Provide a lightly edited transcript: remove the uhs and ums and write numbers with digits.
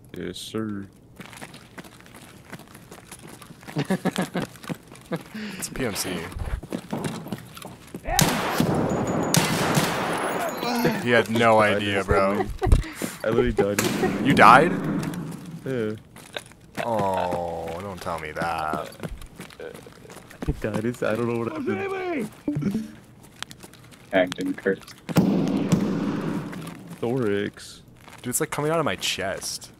Yes, sir. It's a PMC. He had no idea, bro. I literally died. You died? Yeah. Oh, don't tell me that. I died. I don't know what happened. Acting Kurt. Thorax. Dude, it's like coming out of my chest.